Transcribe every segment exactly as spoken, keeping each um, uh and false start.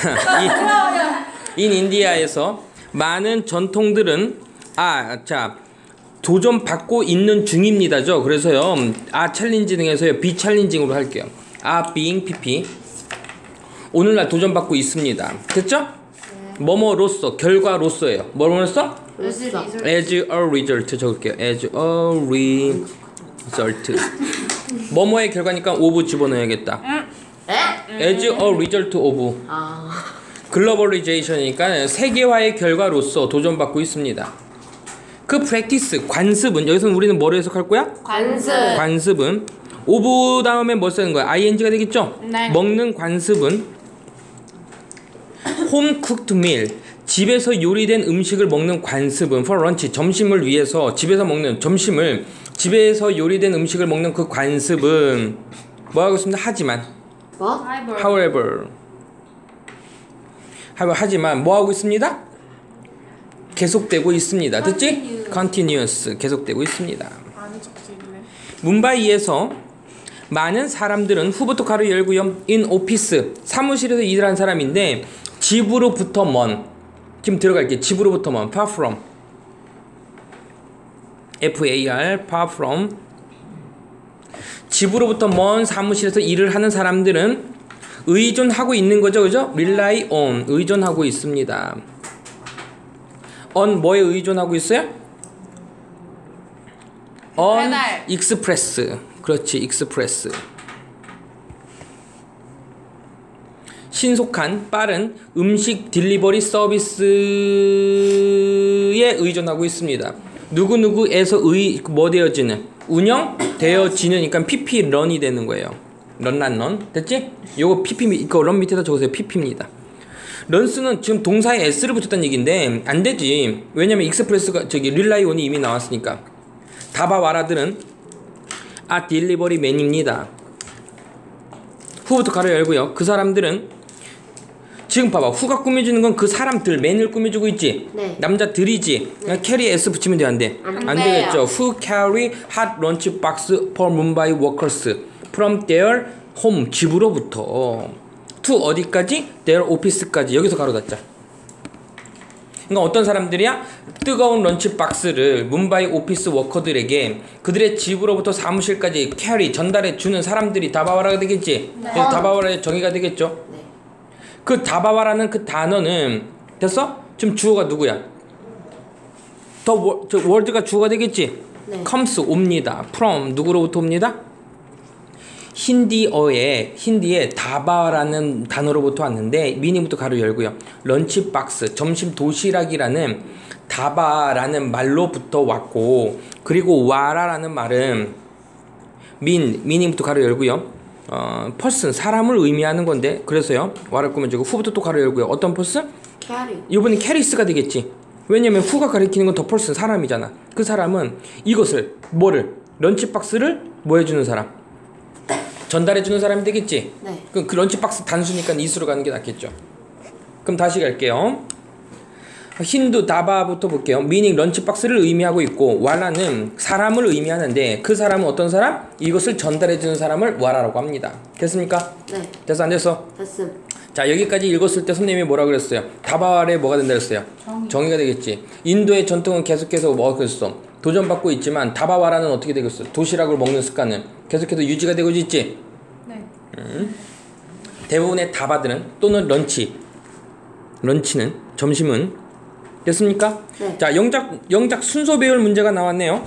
인 인디아에서 많은 전통들은 아, 자, 도전받고 있는 중입니다죠. 그래서요, 아 챌린지 등에서요, 비 챌린징으로 할게요. 아 being pp. 오늘날 도전받고 있습니다. 됐죠? 네. 뭐뭐로서, 결과로서예요. 뭐로서? as a result 적을게요. as a result. 뭐뭐의 결과니까 of 집어넣어야겠다. as a result of. 아. 글로벌리제이션이니까 세계화의 결과로서 도전받고 있습니다. 그 practice, 관습은 여기서는 우리는 뭐로 해석할 거야? 관습. 관습은 of 다음에 뭐 쓰는 거야? ing가 되겠죠? 네. 먹는 관습은 home cooked meal, 집에서 요리된 음식을 먹는 관습은 for lunch, 점심을 위해서 집에서 먹는 점심을 집에서 요리된 음식을 먹는 그 관습은 뭐 하고 있습니다? 하지만 뭐? however 하지만 뭐 하고 있습니다? 계속되고 있습니다. 듣지? continuous 계속되고 있습니다. 뭄바이에서 많은 사람들은 후부터 가로 열고요. in office 사무실에서 일하는 사람인데 집으로부터 먼, 지금 들어갈게요. 집으로부터 먼, far from, far, far from. 집으로부터 먼 사무실에서 일을 하는 사람들은 의존하고 있는 거죠, 그죠? rely on, 의존하고 있습니다. on 뭐에 의존하고 있어요? on 배달. express. 그렇지, express. 신속한 빠른 음식 딜리버리 서비스에 의존하고 있습니다. 누구누구에서 의, 뭐 되어지는? 운영되어지는니까 피피 런이 되는 거예요. 런란 런. 됐지? 요거 피피, 이거 런 밑에다 적으세요. 피피입니다. 런스는 지금 동사에 s를 붙였다는 얘기인데 안 되지. 왜냐면 익스프레스가 저기 릴라이온이 이미 나왔으니까. 다바와라들은 아 딜리버리 맨입니다. 후부터 가로 열고요. 그 사람들은 지금 봐봐. 후가 꾸며주는 건 그 사람들, 맨을 꾸며주고 있지. 네. 남자들이지. 그냥 carry s 붙이면 돼, 안 돼? 안, 안 돼요. 되겠죠. Who carry hot lunch box for Mumbai workers from their home, 집으로부터 to 어디까지? their office까지. 여기서 가로 닫자. 그러니까 어떤 사람들이야? 뜨거운 런치 박스를 뭄바이 오피스 워커들에게 그들의 집으로부터 사무실까지 캐리, 전달해 주는 사람들이 다바와라가 되겠지. 네. 그래서 다바와라의 정의가 되겠죠. 네. 그 다바와라는 그 단어는 됐어? 지금 주어가 누구야? 더 워, 저 월드가 주어가 되겠지. 네. comes 옵니다. from 누구로부터 옵니다? 힌디어에 힌디에 다바라는 단어로부터 왔는데 미니부터 가로 열고요. 런치박스 점심 도시락이라는 다바라는 말로부터 왔고 그리고 와라라는 말은 민 미니부터 가로 열고요. 어, person 사람을 의미하는 건데 그래서요. 와를 꾸며주고 후부터 또 가로 열고요. 어떤 person? 캐리. 이번엔 캐리스가 되겠지. 왜냐면 후가 가리키는 건 더 person 사람이잖아. 그 사람은 이것을 뭐를 런치박스를 뭐 해주는 사람? 전달해주는 사람이 되겠지? 네. 그럼 그 런치박스 단수니까 이수로 가는 게 낫겠죠. 그럼 다시 갈게요. 힌두 다바부터 볼게요. 미닝 런치박스를 의미하고 있고 와라는 사람을 의미하는데 그 사람은 어떤 사람? 이것을 전달해주는 사람을 와라라고 합니다. 됐습니까? 네. 됐어 안 됐어? 됐음. 자 여기까지 읽었을 때 선생님이 뭐라 그랬어요? 다바와에 뭐가 된다 그랬어요? 정의. 정의가 되겠지. 인도의 전통은 계속해서 뭐가 그랬어? 도전받고 있지만 다바와라는 어떻게 되겠어? 도시락을 먹는 습관은 계속해서 유지가 되고 있지? 네. 음. 대부분의 다바들은 또는 런치 런치는 점심은 됐습니까? 네. 자 영작 영작 순서 배열 문제가 나왔네요.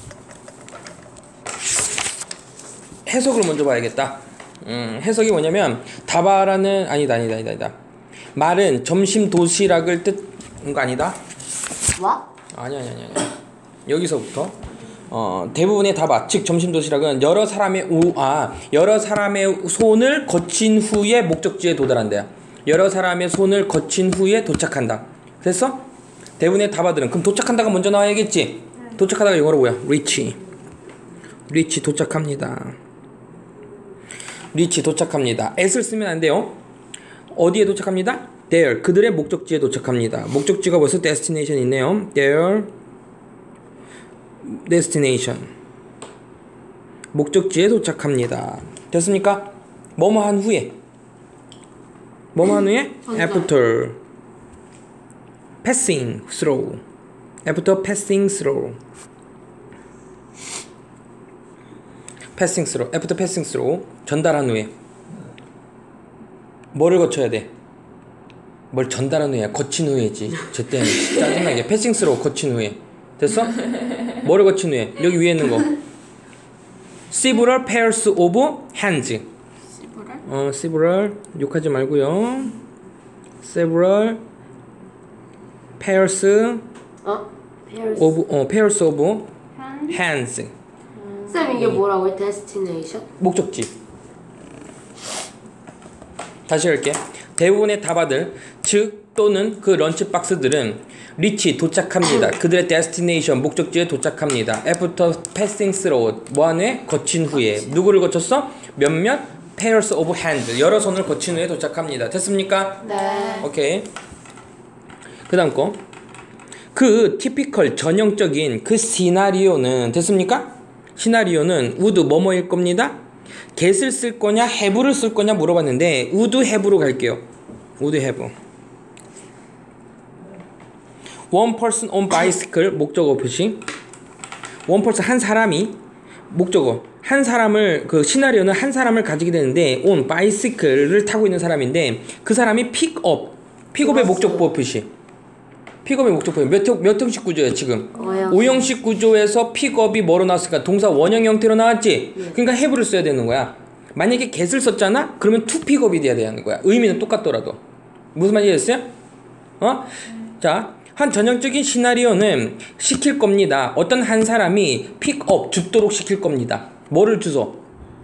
해석을 먼저 봐야겠다. 음, 해석이 뭐냐면 다바라는 아니다 아니다 아니다 아니다 말은 점심 도시락을 뜻한 거 아니다? 뭐? 아니 아니 아니 아니 여기서부터 어, 대부분의 다바 즉 점심 도시락은 여러 사람의 우, 아 여러 사람의 손을 거친 후에 목적지에 도달한대요. 여러 사람의 손을 거친 후에 도착한다. 됐어? 대부분의 다바들은 그럼 도착한다가 먼저 나와야겠지. 도착하다가 영어로 뭐야? reach reach 도착합니다. 리치 도착합니다. s를 쓰면 안 돼요. 어디에 도착합니다? there 그들의 목적지에 도착합니다. 목적지가 벌써 destination 있네요. their destination 목적지에 도착합니다. 됐습니까? 뭐뭐 한 후에 뭐뭐 한 후에? 전달. after passing through. after passing through. passing through. after passing through. 전달한 후에. 뭐를 거쳐야 돼? 뭘 전달한 후에 거친 후에지. 제때는 짜증나게. passing through 거친 후에. 됐어? 뭐를 거친 후에? 여기 위에 있는 거. several pairs of hands. 시부랄? 어, several 욕하지 말고요. several pairs 어? 페어스. of 어, pairs of 한 hands. 쌤 이게 뭐라고요? 데스티네이션? 목적지. 다시 할게. 대부분의 다바들 즉 또는 그 런치박스들은 리치 도착합니다. 그들의 데스티네이션 목적지에 도착합니다. after passing through 뭐하네? 거친 후에. 누구를 거쳤어? 몇몇 pairs of hands 여러 손을 거친 후에 도착합니다. 됐습니까? 네. 오케이. 그 다음 거. 그 티피컬 전형적인 그 시나리오는 됐습니까? 시나리오는 would 뭐뭐일 겁니다. get을 쓸 거냐 have를 쓸 거냐 물어봤는데 would have로 갈게요. would have. one person on bicycle 목적어 표시. one person 한 사람이 목적어 한 사람을 그 시나리오는 한 사람을 가지게 되는데 on bicycle를 타고 있는 사람인데 그 사람이 pick up 픽업의 목적보 표시. 픽업의 목적보에 몇, 몇 형식 구조예요 지금? 오형식. 오형식 구조에서 픽업이 뭐로 나왔을까? 동사 원형 형태로 나왔지? 네. 그러니까 have를 써야 되는 거야. 만약에 get을 썼잖아? 그러면 to 픽업이 돼야 되는 거야. 의미는 똑같더라도. 무슨 말인지 알겠어요? 어? 자, 한 전형적인 시나리오는 시킬 겁니다. 어떤 한 사람이 픽업 줍도록 시킬 겁니다. 뭐를 주소?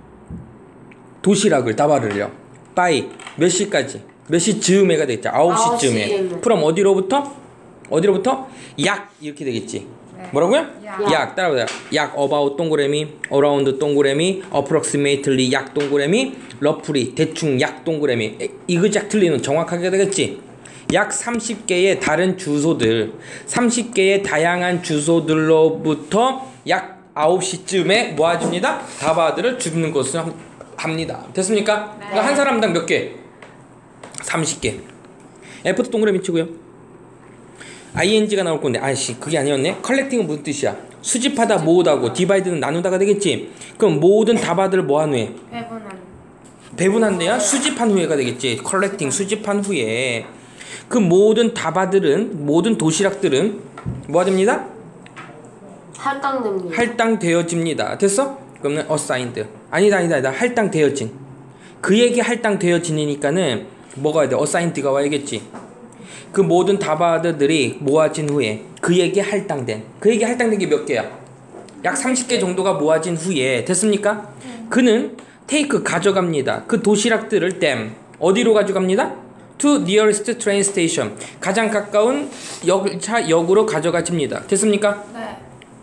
도시락을 다발을요. by 몇 시까지? 몇 시쯤에가 되겠죠. 아홉 시쯤에. 아홉 시쯤에. 그럼 어디로부터? 어디로부터? 약 이렇게 되겠지. 네. 뭐라고요? 약. 약 따라보세요. 약 about 동그라미, around 동그라미, approximately 약 동그라미, roughly 대충 약 동그라미. 이그젝틀리는 정확하게 되겠지. 약 삼십 개의 다른 주소들, 삼십 개의 다양한 주소들로부터 약 아홉 시쯤에 모아줍니다. 다바들을 줍는 것을 함- 합니다. 됐습니까? 네. 그러니까 한 사람당 몇 개? 삼십 개. F도 동그라미 치고요. 아이엔지가 나올 건데, 아이씨, 그게 아니었네? 컬렉팅은 무슨 뜻이야? 수집하다, 모으다고, 디바이드는 나누다가 되겠지? 그럼 모든 다바들을 뭐한 후에? 배분한 배분한대야? 수집한 후에가 되겠지. 컬렉팅, 수집한 후에. 그 모든 다바들은, 모든 도시락들은 뭐가 됩니다? 할당됩니다. 할당되어집니다. 됐어? 그러면 assigned. 아니다, 아니다, 아니다. 할당되어진. 그에게 할당되어지니까는 뭐가 와야 돼? assigned가 와야겠지. 그 모든 다바들이 모아진 후에 그에게 할당된. 그에게 할당된 게 몇 개야? 약 삼십 개 정도가 모아진 후에 됐습니까? 그는 take 가져갑니다. 그 도시락들을 댐 어디로 가져갑니다? to nearest train station. 가장 가까운 열차 역으로 가져가집니다. 됐습니까? 네.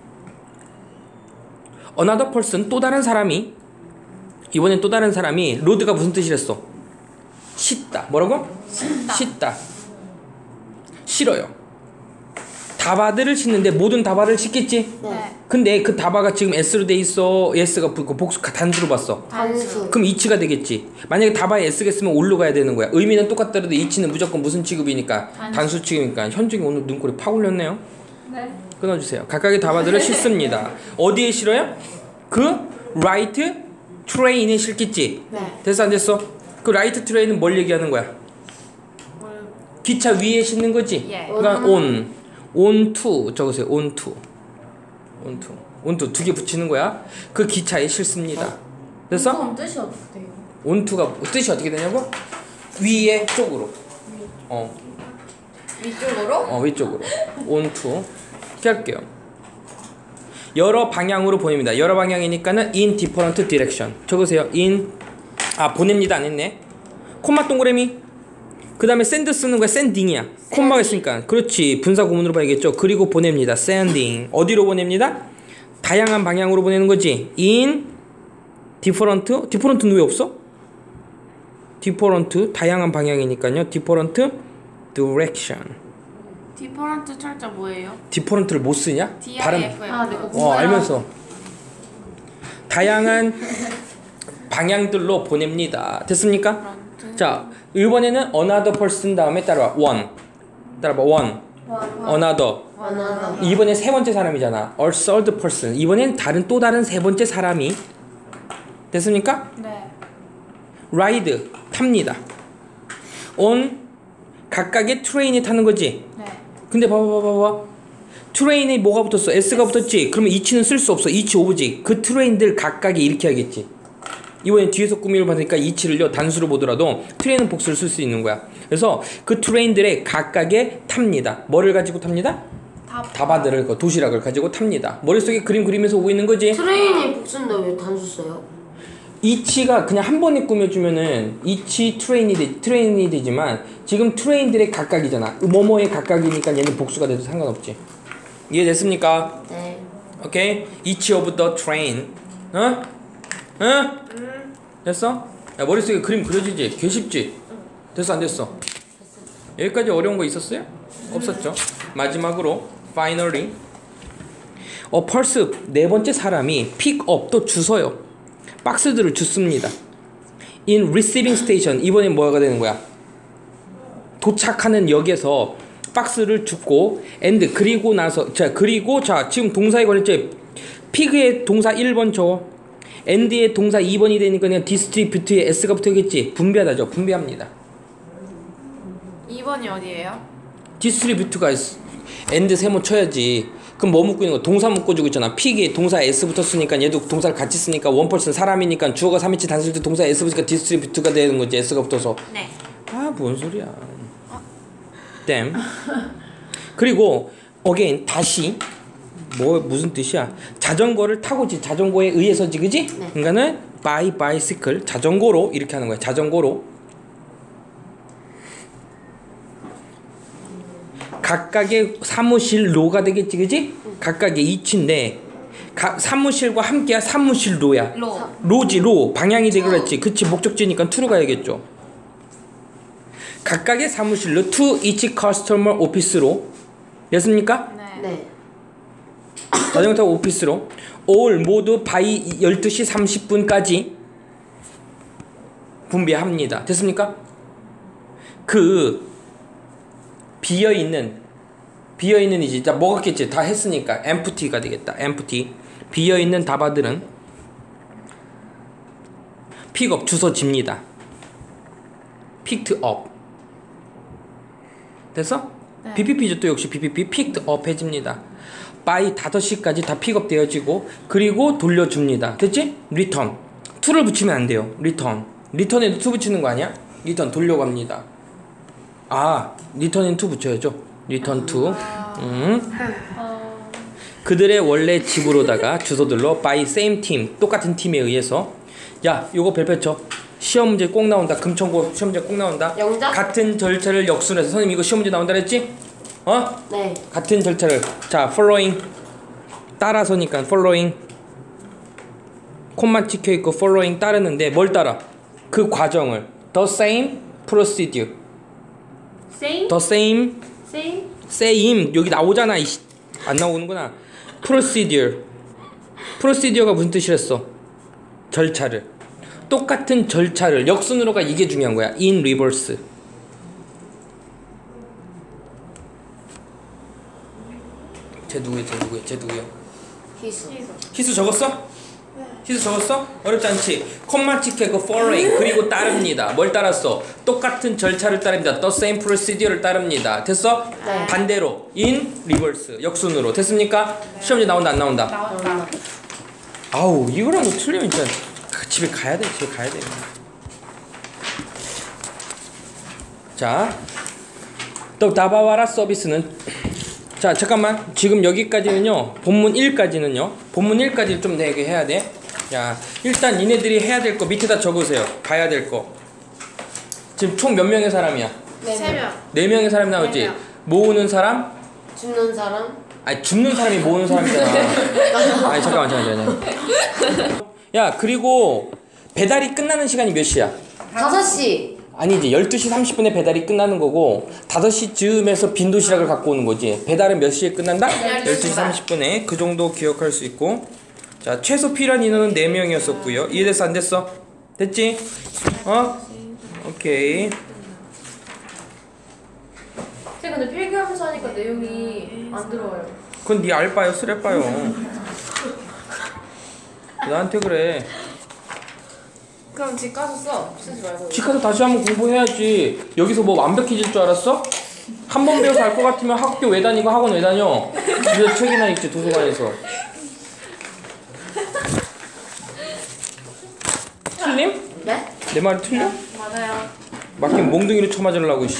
another person 또 다른 사람이 이번엔 또 다른 사람이 로드가 무슨 뜻이랬어? 씻다. 뭐라고? 씻다. 씻다. 싫어요. 다바들을 씻는데 모든 다바를 씻겠지? 네. 네. 근데 그 다바가 지금 S로 돼 있어. S가 복수 단수로 봤어. 단수. 그럼 이치가 되겠지. 만약에 다바에 S가 있으면 올로 가야 되는 거야. 의미는 똑같더라도 이치는 무조건 무슨 취급이니까? 단수. 단수 취급이니까. 현중이 오늘 눈꼬리 팍 올렸네요. 네. 끊어주세요. 각각의 다바들을 씻습니다. 어디에 실어요? 그 right train에 실겠지. 네. 됐어 안 됐어? 그 right train은 뭘 얘기하는 거야? 뭘 기차 위에 싣는 거지. 예. 그러니까 on, on to 적으세요. on to, on to, on to 두 개 붙이는 거야. 그 기차에 실습니다. 됐어? 그럼 뜻이 어떻게 돼요? on to가 뜻이 어떻게 되냐고? 위에 쪽으로. 어, 위쪽으로? 어 위쪽으로. on to 이렇게 할게요. 여러 방향으로 보냅니다. 여러 방향이니까는 in different direction. 적으세요. in 아 보냅니다 안 했네. 콤마 동그라미. 그 다음에 send 쓰는 거야. sending이야. 콤마가 있으니까. 그렇지. 분사 구문으로 봐야겠죠. 그리고 보냅니다. sending. 어디로 보냅니다? 다양한 방향으로 보내는 거지. in different. different는 왜 없어? different 다양한 방향이니까요. different direction. 디퍼런트 철자 뭐예요? different를 못 쓰냐? 발음. 디아이에프요. 아, 네. 어 알면서 다양한 방향들로 보냅니다. 됐습니까? 디퍼런트 자, 이번에는 another person 다음에 따라와. one. 따라봐. one. another. 원하다. 이번엔 세 번째 사람이잖아. a third person. 이번엔 다른 또 다른 세 번째 사람이 됐습니까? 네. ride 탑니다. on 각각의 트레인에 타는 거지. 네. 근데 봐봐 봐봐 봐봐. 트레인에 뭐가 붙었어? S가 붙었지. 그러면 e치는 쓸 수 없어. e치 오브지. 그 트레인들 각각이 이렇게 하겠지. 이번엔 뒤에서 꾸미를 받으니까 e치를요 단수로 보더라도 트레인은 복수를 쓸 수 있는 거야. 그래서 그 트레인들의 각각의 탑니다. 뭐를 가지고 탑니다? 답. 다바들을 그 도시락을 가지고 탑니다. 머릿속에 그림 그리면서 오고 있는 거지. 트레인이 복수인데 왜 단수 써요? 이치가 그냥 한 번에 꾸며주면은 이치 트레인이 되, 트레인이 되지만 지금 트레인들의 각각이잖아. 뭐뭐의 각각이니까 얘는 복수가 돼도 상관없지. 이해됐습니까? 네. 오케이. 이치 오브 더 트레인. 어? 어? 음. 됐어? 야, 머릿속에 그림 그려지지? 개 쉽지? 됐어 안 됐어? 여기까지 어려운 거 있었어요? 없었죠. 마지막으로 finally 어 펄스 네 번째 사람이 pick up 또 주서요. 박스들을 줍습니다. in receiving station 이번엔 뭐가 되는 거야? 도착하는 역에서 박스를 줍고 and 그리고 나서 자 그리고 자 지금 동사에 걸렸죠. pick의 동사 일 번 적어. and의 동사 이 번이 되니까 그냥 distribute에 s가 붙어있겠지. 분배하다죠. 분배합니다. 이 번이 어디예요? 디스트리뷰트가 엔드 세모 쳐야지. 그럼 뭐 묶고 있는 거? 동사 묶어주고 있잖아. 픽이 동사 S 붙었으니까 얘도 동사를 같이 쓰니까 원펄슨 사람이니까 주어가 삼인치 단수일 때 동사 S 붙으니까 디스트리뷰트가 되는 거지. S가 붙어서. 네. 아, 뭔 소리야. 댐. 그리고 again 다시 뭐 무슨 뜻이야? 자전거를 타고지. 자전거에 의해서지, 그지? 네. 그러니까는 by bicycle 자전거로 이렇게 하는 거야. 자전거로. 각각의 사무실로가 되겠지, 그지? 각각의 이치인데 가, 사무실과 함께야 사무실로야. 로. 로지, 로. 방향이 되기로 했지. 그치, 목적지니까 to로 가야겠죠. 각각의 사무실로 to each customer office로 됐습니까? 네. 네. 자전거 타고 오피스로 all 모두 by 열두 시 삼십 분까지 분배합니다. 됐습니까? 그 비어있는 비어있는 이제 다 먹었겠지. 다 했으니까 empty가 되겠다. empty 비어있는 다바들은 픽업 주워집니다. picked up 됐어? 네. 비피피죠. 또 역시 비피피 picked up 해집니다. by 다섯 시까지 다 픽업 되어지고 그리고 돌려줍니다. 됐지? return to를 붙이면 안 돼요. return return에도 to 붙이는 거 아니야? return 돌려갑니다. 아, return엔 to 붙여야죠. return to. 음. 어... 그들의 원래 집으로다가 주소들로 by same team 똑같은 팀에 의해서. 야, 요거 별표 쳐. 시험 문제 꼭 나온다. 금천고 시험 문제 꼭 나온다. 영작? 같은 절차를 역순해서 선생님 이거 시험 문제 나온다 그랬지? 어? 네. 같은 절차를 자 following 따라서니까 following 콤마 찍혀있고 following 따르는데 뭘 따라? 그 과정을 the same procedure Same? the same Same? same 여기 나오잖아. 이씨. 안 나오는구나. procedure procedure가 무슨 뜻이랬어? 절차를 똑같은 절차를 역순으로가 이게 중요한 거야. in reverse 쟤 누구야? 쟤 누구야? 쟤 누구야? 희수. 희수 적었어? 희수 적었어? 어렵지 않지? 콤마 찍혀 그 following 그리고 따릅니다. 뭘 따랐어? 똑같은 절차를 따릅니다. the same procedure를 따릅니다. 됐어? 네. 반대로 in reverse 역순으로 됐습니까? 시험지 나온다 안 나온다? 나온다. 아우 이거라도 틀리면 진짜 집에 가야 돼. 집에 가야 돼. 자, 또 다바와라 서비스는 자 잠깐만 지금 여기까지는요 본문 일까지는요 본문 일까지 좀 내게 해야 돼. 자 일단 니네들이 해야 될 거 밑에다 적으세요. 봐야 될 거. 지금 총 몇 명의 사람이야? 세 명. 네 명의 사람 나오지. 네 명. 모으는 사람? 죽는 사람? 아니 죽는 사람이 모으는 사람이잖아. 아니 잠깐만 잠깐만 잠깐만. 야 그리고 배달이 끝나는 시간이 몇 시야? 다섯 시. 아니지 열두 시 삼십 분에 배달이 끝나는 거고 다섯 시 즈음에서 빈 도시락을 갖고 오는 거지. 배달은 몇 시에 끝난다? 열두 시 삼십 분에 그 정도 기억할 수 있고. 자 최소 필요한 인원은 네 명이었었고요. 이해됐어 안 됐어? 됐지? 어? 오케이. 제가 근데 필기하면서 하니까 내용이 안 들어와요. 그건 네 알바요, 쓰레빠요. 나한테 그래. 그럼 집 가서 써. 쓰지 말고. 집 가서 다시 한번 공부해야지. 여기서 뭐 완벽해질 줄 알았어? 한 번 배워서 알 것 같으면 학교 왜 다니고 학원 왜 다녀? 집에 책이나 읽지 도서관에서. 틀림? 네? 내 말이 틀려? 맞아요. 맞긴 몽둥이로 쳐맞으려고. 씨.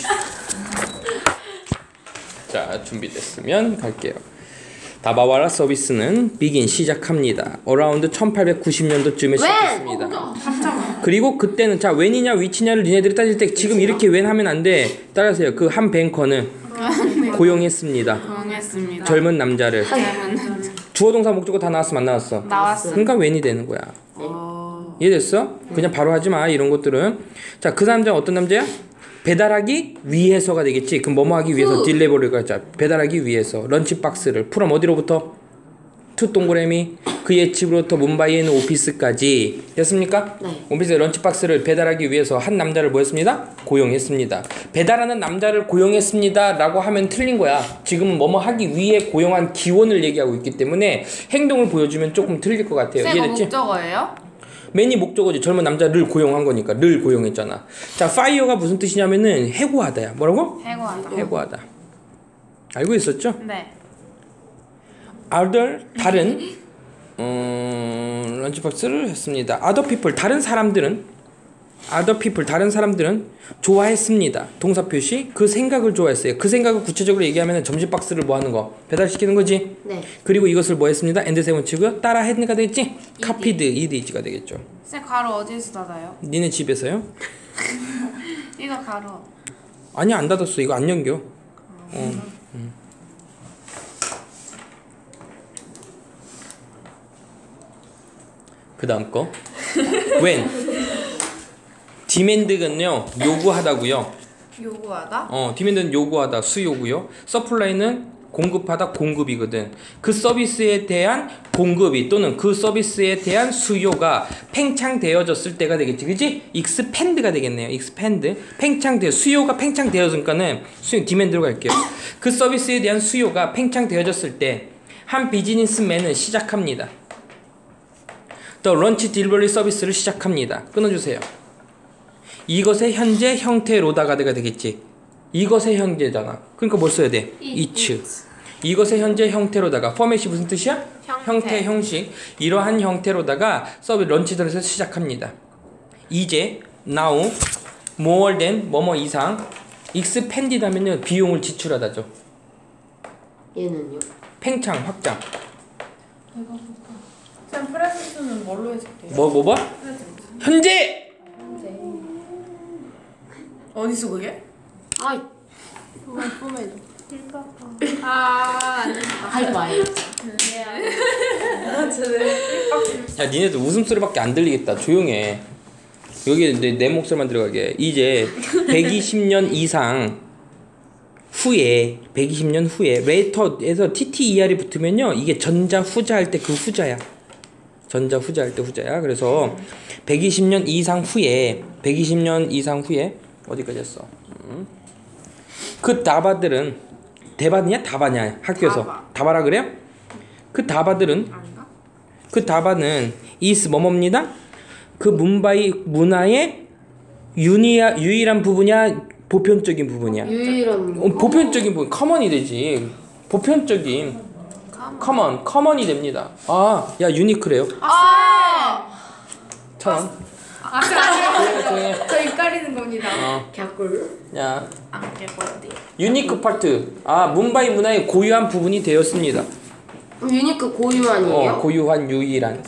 자, 준비됐으면 갈게요. 다바와라 서비스는 비긴 시작합니다. 어라운드 천팔백구십 년도쯤에 시작했습니다. 그리고 그때는 자 웬이냐 위치냐를 니네들이 따질 때 지금 이렇게 웬 하면 안 돼. 따라하세요. 그 한 뱅커는 고용했습니다. 고용했습니다. 젊은 남자를. 젊은 주어 동사 목적어 다 나왔으면 안 나왔어? 나왔어. 그러니까 웬이 되는 거야. 어... 이해됐어? 그냥 바로 하지 마 이런 것들은. 자, 그 남자는 어떤 남자야? 배달하기 위해서가 되겠지. 그럼 뭐뭐 하기 위해서 딜레버리가 자 배달하기 위해서 런치박스를 프롬 어디로부터? 투 동그라미 그의 집으로부터 뭄바이에 있는 오피스까지 됐습니까? 네. 오피스에 런치박스를 배달하기 위해서 한 남자를 뭐 했습니다? 고용했습니다. 배달하는 남자를 고용했습니다 라고 하면 틀린 거야. 지금 뭐뭐 하기 위해 고용한 기원을 얘기하고 있기 때문에 행동을 보여주면 조금 틀릴 것 같아요. 쌤 이해됐지? 목적어예요? 맨이 목적어지. 젊은 남자를 고용한 거니까 를 고용했잖아. 자, fire가 무슨 뜻이냐면은 해고하다야. 뭐라고? 해고하다. 해고하다. 알고 있었죠? 네. other 다른 음, 런치박스를 했습니다. other people 다른 사람들은 other people 다른 사람들은 좋아했습니다. 동사 표시 그 생각을 좋아했어요. 그 생각을 구체적으로 얘기하면 점심박스를 뭐 하는 거 배달시키는 거지. 네. 그리고 이것을 뭐 했습니다. 엔드 세븐 치고요. 따라 했니까 되겠지? copied ed가 되겠죠. 쌤 가루 어디에서 닫아요? 니네 집에서요? 이거 가루. 아니 안 닫았어. 이거 안 연겨. 어. 음. 그 다음 거 when demand는요 요구하다고요. 요구하다? 어 demand는 요구하다 수요고요. supply는 공급하다 공급이거든. 그 서비스에 대한 공급이 또는 그 서비스에 대한 수요가 팽창되어졌을 때가 되겠지, 그지? expand가 되겠네요. expand 팽창돼 수요가 팽창되어졌으니까는 수요 demand로 갈게요. 그 서비스에 대한 수요가 팽창되어졌을 때 한 비즈니스맨은 시작합니다. 더 런치 딜리버리 서비스를 시작합니다. 끊어주세요. 이것의 현재 형태로다가 되겠지. 이것의 현재잖아. 그러니까 뭘 써야 돼? 이츠. 이것의 현재 형태로다가 포맷이 무슨 뜻이야? 형태. 형태, 형식. 이러한 형태로다가 서비 런치들에서 시작합니다. 이제 now more than 뭐뭐 이상 expanded 하면은 비용을 지출하다죠. 얘는요? 팽창, 확장. 쌤 프레젠트는 뭘로 해줄게요? 뭐 뭐 뭐? 현재. 어디서 그게? 아이. 그만 뿜해줘. 아, 하이파이. 야, 니네들 웃음소리밖에 안 들리겠다. 조용해. 여기 내, 내 목소리만 들어가게. 이제 백이십 년 이상 후에 백이십 년 후에 later에서 티티이알이 붙으면요 이게 전자 후자 할 때 그 후자야. 전자 후자 할 때 후자야. 그래서 백이십 년 이상 후에 백이십 년 이상 후에 어디까지 했어? 음. 그 다바들은 대바냐 다바냐 학교에서 다바. 다바라 그래요? 그 다바들은 아닌가? 그 다바는 is 뭐뭐입니다. 그 뭄바이 문화의 유니아, 유일한 부분이야 보편적인 부분이야. 유일한. 어, 보편적인 부분 커먼이 되지. 보편적인 커먼 커먼이 됩니다. 아, 야 유니크래요. 아! 천 원. 아, 조용해, 조용해. 저 입가리는 겁니다. 어, 개꿀. 야 안 깨버렸대. 유니크 파트. 아, 뭄바이 문화의 고유한 부분이 되었습니다. 유니크 고유한이에요? 어, 고유한 유일한.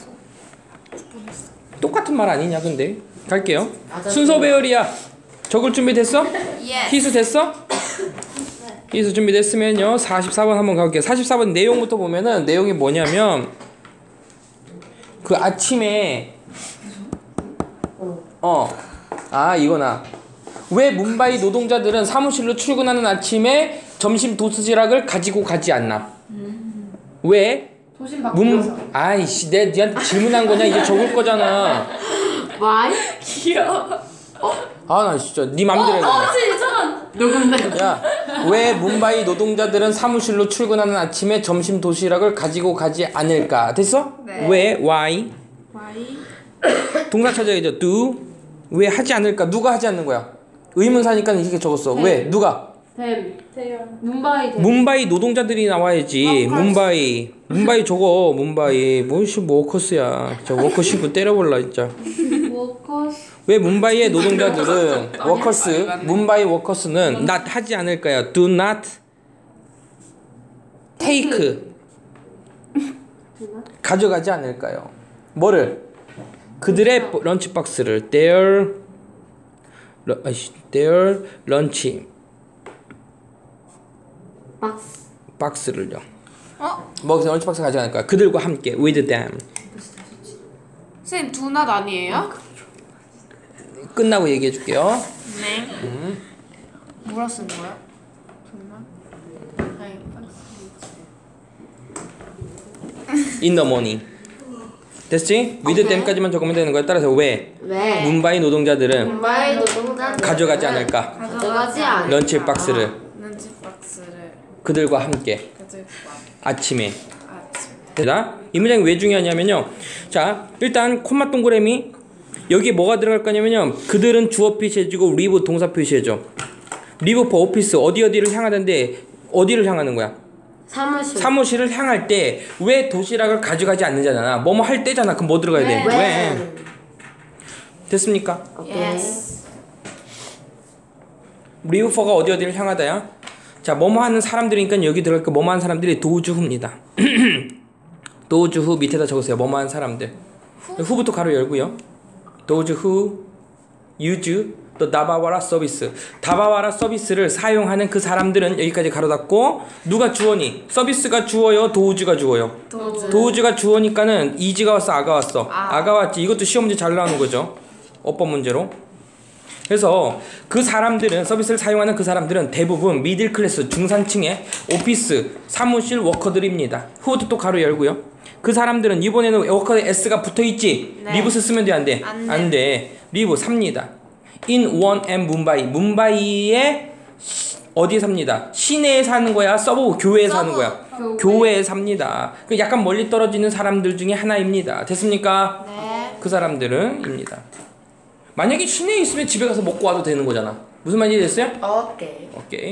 똑같은 말 아니냐 근데. 갈게요. 순서 배열이야. 적을 준비 됐어? 예. 희수 됐어? 희수 준비됐으면요 사십사 번 한번 가볼게요. 사십사 번 내용부터 보면은 내용이 뭐냐면 그 아침에 어 아 이거나 왜 뭄바이 노동자들은 사무실로 출근하는 아침에 점심 도시락을 가지고 가지 않나? 왜? 도심 문 바뀌어서. 아이씨 내가 니한테 질문한 거냐? 이제 적을 거잖아. 와이? 귀여워. 어? 아 나 진짜 네 맘대로 해. 어, 진짜. 누군데? 야, 왜 뭄바이 노동자들은 사무실로 출근하는 아침에 점심 도시락을 가지고 가지 않을까? 됐어? 네. 왜? Why? 와이. 동사 찾아야죠. Do. 왜 하지 않을까? 누가 하지 않는 거야? 의문사니까 이렇게 적었어. 네. 왜? 누가? 댐. 대열. 문바이 댐. 뭄바이 노동자들이 나와야지. 뭄바이. 뭄바이 저거. 뭄바이. 뭐시 워커스야. 진짜 워커시프 때려볼라 진짜. 워커스. 왜 뭄바이의 노동자들은 워커스, 뭄바이 워커스는 not 하지 않을까요? Do not take 가져가지 않을까요? 뭐를? 그들의 런치박스를 their 러, 아이씨, their lunch 박스. 박스를요. 어? 뭐 런치박스 가져가지 않을까요? 그들과 함께 with them. 쌤 두낫 아니에요? 끝나고 얘기해 줄게요. 네. 음. 뭐라 쓴 거야? 두낫? 아니. In the morning. 됐지? with them까지만 적으면 되는 거야. 따라서 왜? 왜? 문바이 노동자들은 문바이 노동자들 가져가지 않을까? 가져가지 않을까? 런치 박스를 런치 박스를 그들과 함께 가지고 아침에. 아침. 됐다? 이 문장이 왜 중요하냐면요. 자, 일단 콤마 동그라미 여기에 뭐가 들어갈 거냐면요. 그들은 주어 표시해주고 리브 동사 표시해줘. 리브 for 오피스 어디 어디를 향하는데 어디를 향하는 거야? 사무실. 사무실을 향할 때 왜 도시락을 가져가지 않는잖아. 뭐뭐 할 때잖아. 그럼 뭐 들어가야 돼? 왜? 왜? 됐습니까? 오케이. Yes. 리브 for가 어디 어디를 향하다야? 자, 뭐뭐 하는 사람들이니까 여기 들어갈 거 뭐뭐 하는 사람들이 도주후입니다. 도주후 밑에다 적으세요. 뭐뭐 하는 사람들. 후부터 가로 열고요. 도주후 use 또 다바와라 서비스. 다바와라 서비스를 사용하는 그 사람들은 여기까지 가로 닫고 누가 주어니? 서비스가 주어요? 도우주가 주어요? 도즈. 도우주가 주어니까는 이지가 왔어? 아가 왔어? 아. 아가 왔지. 이것도 시험 문제 잘 나오는 거죠. 어법 문제로. 그래서 그 사람들은 서비스를 사용하는 그 사람들은 대부분 미들 클래스 중산층의 오피스 사무실 워커들입니다. 후부터 또 가로 열고요. 그 사람들은 이번에는 워커에 S가 붙어있지. 네. 리브 쓰면 돼 안 돼? 안 돼. 안 돼. 리브 삽니다. In one and 문바이. 문바이에 시- 어디에 삽니다? 시내에 사는 거야? 서브 교회에 사는 거야? 교회. 교회에 삽니다. 그 약간 멀리 떨어지는 사람들 중에 하나입니다. 됐습니까? 네. 그 사람들은 입니다. 만약에 시내에 있으면 집에 가서 먹고 와도 되는 거잖아. 무슨 말인지 됐어요? 오케이. 오케이.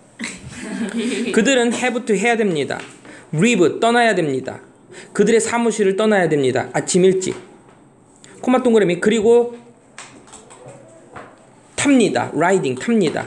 그들은 have to 해야 됩니다. leave 떠나야 됩니다. 그들의 사무실을 떠나야 됩니다. 아침 일찍. 코마 동그라미. 그리고 탑니다. riding 탑니다.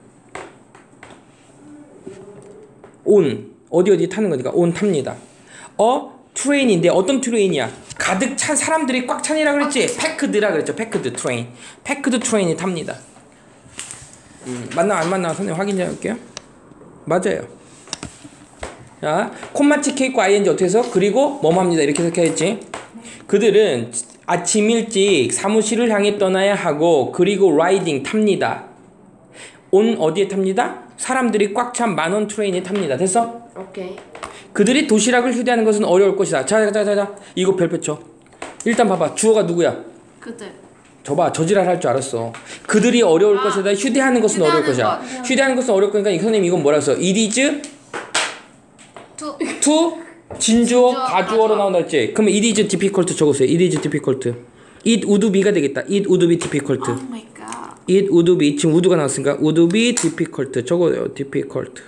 on 어디 어디 타는 거니까 on 탑니다. 어 트레인인데 어떤 트레인이야? 가득 찬 사람들이 꽉 찬이라 그랬지. 패크드라 그랬죠. 패크드 트레인. 패크드 트레인이 탑니다. 음, 맞나 안 맞나 선생님 확인 좀 할게요. 맞아요. 자, 콤마치 케이크 아이엔지 어떻게 해서 그리고 뭐뭐 합니다. 이렇게 해석했지. 그들은 아침 일찍 사무실을 향해 떠나야 하고 그리고 라이딩 탑니다. 온 어디에 탑니다? 사람들이 꽉 찬 만원 트레인에 탑니다. 됐어? 오케이. 그들이 도시락을 휴대하는 것은 어려울 것이다. 자, 자, 자, 자. 이거 별표 쳐. 일단 봐봐. 주어가 누구야? 그들. 저봐. 저지랄 할 줄 알았어. 그들이 어려울 아, 것이다. 휴대하는 것은 어려울 휴대하는 것이야. 것. 휴대하는 것은 어려울 거니까 이 선생님 이건 뭐라 했어? It is 투. to 진주어 진주어, 가주어로 가주어. 나온다 했지? 그러면 it is difficult 적으세요. it is difficult. it would be가 되겠다. it would be difficult. 오 마이 갓. it would be 지금 would가 나왔으니까 would be difficult 적어요. difficult.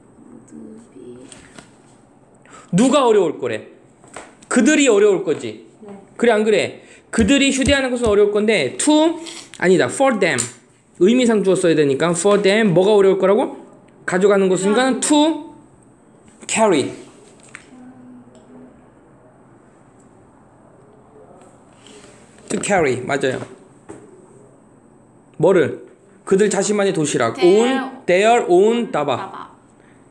누가 어려울 거래? 그들이 어려울 거지. 그래 안 그래? 그들이 휴대하는 것은 어려울 건데 to 아니다. for them 의미상 주어 써야 되니까 for them 뭐가 어려울 거라고? 가져가는 것인가 to carry. to carry 맞아요. 뭐를? 그들 자신만의 도시락 Their- own their own 다바 봐봐.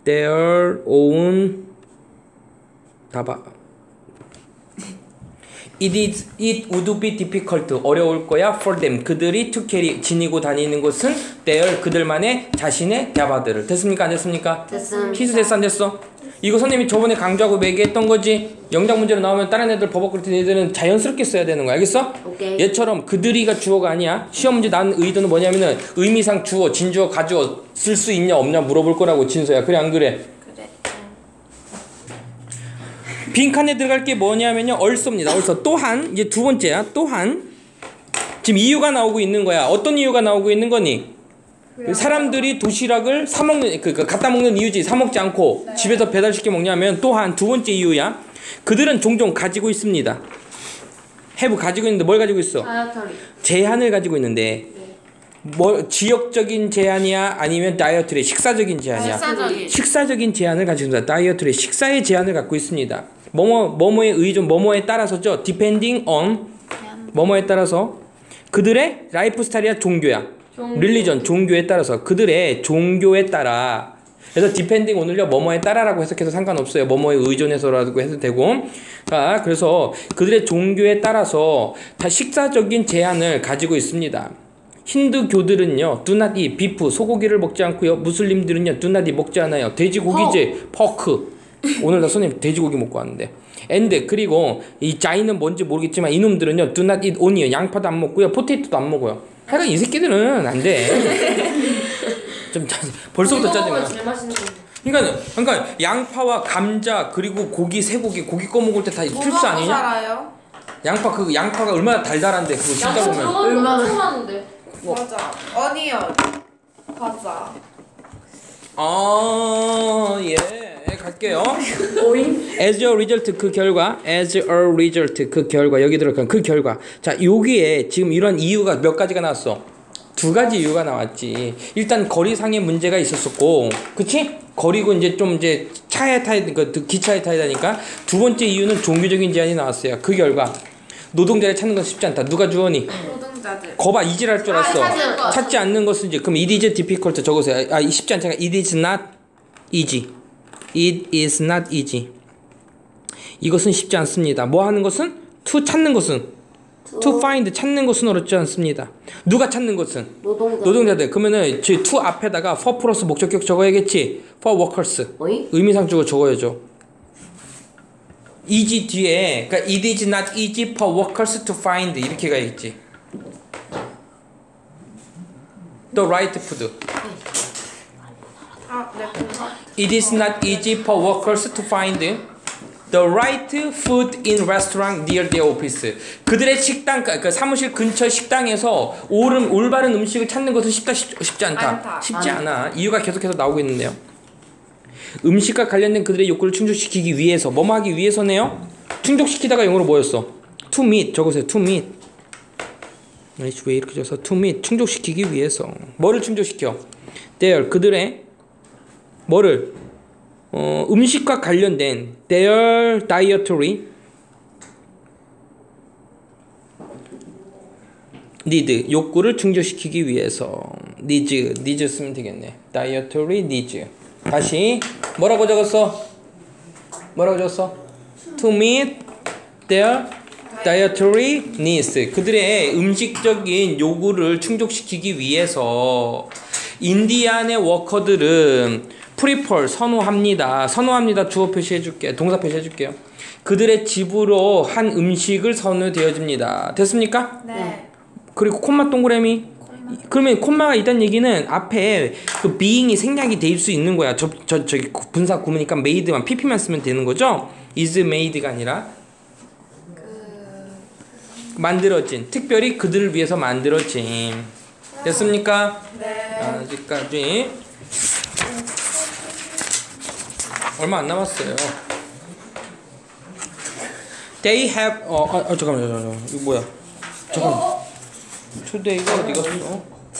their own 다바 It is, it would be difficult. 어려울 거야 for them. 그들이 to carry 지니고 다니는 것은 their 그들만의 자신의 야바들을. 됐습니까? 안 됐습니까? 됐습니다. 키스 됐어 안 됐어? 이거 선생님이 저번에 강조하고 얘기했던 거지. 영작 문제로 나오면 다른 애들 버벅거릴 때 애들은 자연스럽게 써야 되는 거야. 알겠어? 오케이. 얘처럼 그들이가 주어가 아니야. 시험 문제 난 의도는 뭐냐면은 의미상 주어, 진주어, 가주어 쓸 수 있냐 없냐 물어볼 거라고 진서야. 그래 안 그래? 그래. 빈칸에 들어갈 게 뭐냐면요. 얼쏘입니다. 얼쏘. 또한 이제 두 번째야. 또한 지금 이유가 나오고 있는 거야. 어떤 이유가 나오고 있는 거니? 사람들이 도시락을 사 먹는 그, 그 갖다 먹는 이유지. 사 먹지 않고 네. 집에서 배달시켜 먹냐면 또한 두 번째 이유야. 그들은 종종 가지고 있습니다. have 가지고 있는데 뭘 가지고 있어? 다이어터리. 제한을 가지고 있는데 뭐 지역적인 제한이야 아니면 다이어트리 식사적인 제한이야? 식사적인. 식사적인 제한을 가지고 있습니다. 다이어트리 식사의 제한을 갖고 있습니다. 뭐뭐 뭐뭐에 의존 뭐뭐에 따라서죠. depending on 뭐뭐에 따라서 그들의 라이프 스타일이야 종교야. 종교. 릴리전 종교에 따라서 그들의 종교에 따라 그래서 디펜딩 오늘요 뭐뭐에 따라라고 해석해서 상관없어요. 뭐뭐에 의존해서라고 해도 되고 자 그래서 그들의 종교에 따라서 다 식사적인 제한을 가지고 있습니다. 힌두교들은요 do not eat 비프 소고기를 먹지 않고요. 무슬림들은요 do not eat 먹지 않아요. 돼지고기지 퍼크 오늘 나 손님 돼지고기 먹고 왔는데 and 그리고 이 자이는 뭔지 모르겠지만 이놈들은요 do not eat on이요 양파도 안 먹고요 포테이토도 안 먹어요. 하여간 이 새끼들은 안 돼. 좀 짜, 벌써부터 짜증나. 제일 맛있는 거. 그러니까, 그러니까 양파와 감자 그리고 고기, 쇠고기, 고기 꺼 먹을 때 다 필수 아니냐? 살아요? 양파 그 양파가 얼마나 달달한데 그거 진짜 양파 보면. 들어가는 거 얼마나- 엄청 많은데. 맞아. 어니언. 과자. 아 예. 갈게요. 오잉? As a result 그 결과, as a result 그 결과 여기 들어간 그 결과. 자 여기에 지금 이런 이유가 몇 가지가 나왔어. 두 가지 이유가 나왔지. 일단 거리상의 문제가 있었었고, 그치? 거리고 이제 좀 이제 차에 타야 그 기차에 타야 되니까 두 번째 이유는 종교적인 제한이 나왔어요. 그 결과 노동자를 찾는 건 쉽지 않다. 누가 주어니? 노동자들. 거봐 이질할 줄 알았어. 아, 찾는 거. 찾지 않는 것은 이제 그럼 it is difficult 적으세요. 아 쉽지 않잖아. It is not easy. It is not easy. 이것은 쉽지 않습니다. 뭐 하는 것은? to 찾는 것은 to find 찾는 것은 어렵지 않습니다. 누가 찾는 것은? 노동자. 노동자들. 그러면은 저 to 앞에다가 for 플러스 목적격 적어야겠지. for workers. 어이? 의미상 주고 적어야죠. easy 뒤에 그러니까 it is not easy for workers to find 이렇게 가야겠지. the right food. 아, 네. It is not easy for workers to find the right food in restaurant near their office. 그들의 식당, 그 사무실 근처 식당에서 옳은, 올바른 음식을 찾는 것은 쉽다, 쉽, 쉽지 않다. 않다. 쉽지 않아. 이유가 계속해서 나오고 있는데요. 음식과 관련된 그들의 욕구를 충족시키기 위해서, 뭐뭐 하기 위해서네요. 충족시키다가 영어로 뭐였어? To meet. 적으세요. To meet. 아이씨, 왜 이렇게 적어서 to meet. 충족시키기 위해서. 뭐를 충족시켜? Their. 그들의 뭐를? 어, 음식과 관련된 their dietary need 욕구를 충족시키기 위해서 needs needs 쓰면 되겠네. dietary needs. 다시 뭐라고 적었어? 뭐라고 적었어? to meet their dietary needs. 그들의 음식적인 요구를 충족시키기 위해서 인디안의 워커들은 프리펄 선호합니다. 선호합니다. 주어 표시해줄게. 동사 표시해줄게요. 그들의 집으로 한 음식을 선호되어집니다. 됐습니까? 네. 그리고 콤마 동그라미. 그러면 콤마가 있다는 얘기는 앞에 그 being이 생략이 될 수 있는 거야. 저, 저, 저기 분사 구문이니까 made만 pp만 쓰면 되는 거죠. is made가 아니라 그... 만들어진. 특별히 그들을 위해서 만들어진. 됐습니까? 네. 아직까지 얼마 안 남았어요. They have 어, 아, 아 잠깐만, 잠깐만, 이거 뭐야? 잠깐. Today가 어디 갔어?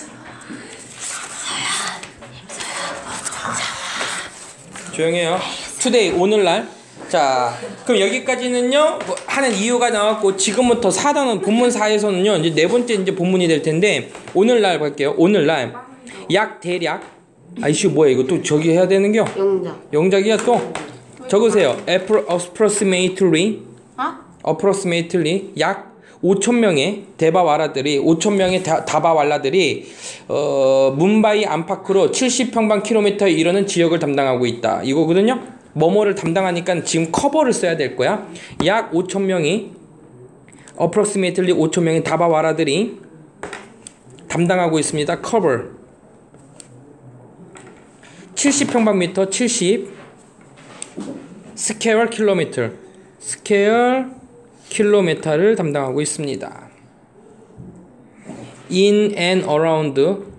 조용해요. Today 오늘날. 자, 그럼 여기까지는요 뭐 하는 이유가 나왔고 지금부터 사 단원 본문 사에서는요 이제 네 번째 이제 본문이 될 텐데 오늘날 볼게요. 오늘날 약 대략 아이씨 뭐야 이거 또 저기 해야 되는겨? 영자. 영작이야 또? 적으세요. approximately 어? approximately 약 오천 명의 대바왈라들이 오천 명의 다, 다바왈라들이 어, 뭄바이 안팎으로 칠십 평방킬로미터에 이르는 지역을 담당하고 있다. 이거거든요. 뭐뭐를 담당하니까 지금 커버를 써야 될 거야. 약 오천 명이 approximately 오천 명의 다바왈라들이 담당하고 있습니다. cover 칠십 평방미터 칠십 스퀘어 킬로미터 스퀘어 킬로미터를 담당하고 있습니다. in and around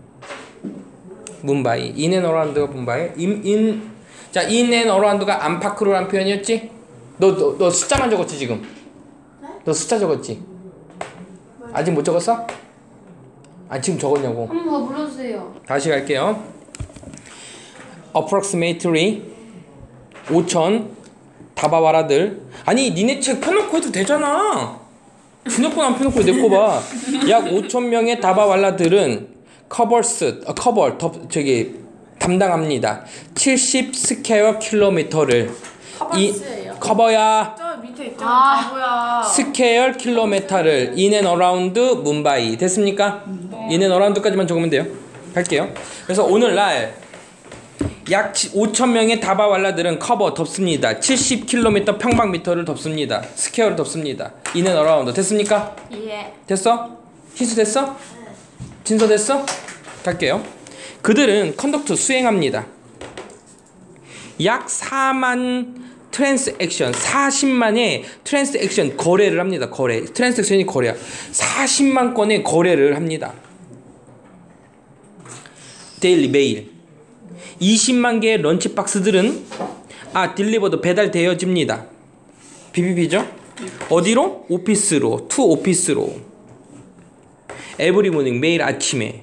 뭄바이. in and around가 뭄바이. in, in, 자, in and around가 안팎으로란 표현이었지? 너, 너, 너 숫자만 적었지 지금? 너 숫자 적었지? 아직 못 적었어? 아, 지금 적었냐고. 한 번 더 불러주세요. 다시 갈게요. approximately 오천 다바와라들. 아니 니네 책 펴놓고 해도 되잖아. 펴놓고 안 펴놓고 내 거 봐. 약 오천 명의 다바왈라들은 covers, 어, cover, 덮, 저기 담당합니다. 칠십 스퀘어 킬로미터를. 이 커버야. 저 밑에 있죠. 아. 바보야. 스퀘어 킬로미터를 in and around 뭄바이. 됐습니까? 네. in and around까지만 적으면 돼요. 갈게요. 그래서 오늘날 약 오천 명의 다바왈라들은 커버 덮습니다. 칠십 킬로미터 평방미터를 덮습니다. 스퀘어를 덮습니다. in and around. 됐습니까? 예. 됐어? 희수 됐어? 진서 됐어? 갈게요. 그들은 컨덕트 수행합니다. 약 사만 트랜스액션, 사십만의 트랜스액션 거래를 합니다. 거래. 트랜스액션이 거래야. 사십만 건의 거래를 합니다. 데일리 매일. 이십만 개의 런치박스들은 아 딜리버도 배달되어집니다. 비비비죠? 어디로? 오피스로. 투 오피스로. 에브리 모닝 매일 아침에.